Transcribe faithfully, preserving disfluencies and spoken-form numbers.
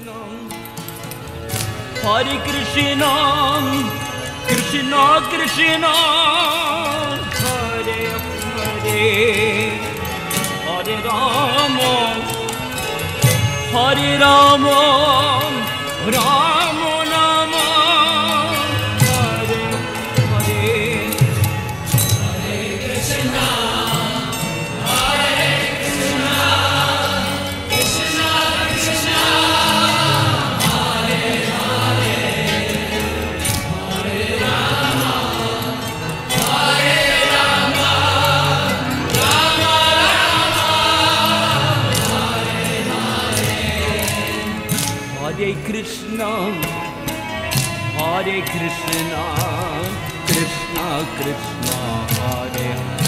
Hare Krishna, Krishna Krishna, Hare Hare, Hare Rama, Hare Rama, Rama Rama, Hare Hare, Hare Krishna, Hare Krishna, Krishna Krishna, Hare Hare, Hare Rama, Hare Rama, Rama Rama, Hare Hare, Hare Krishna, Hare Krishna, Krishna Krishna, Hare Hare.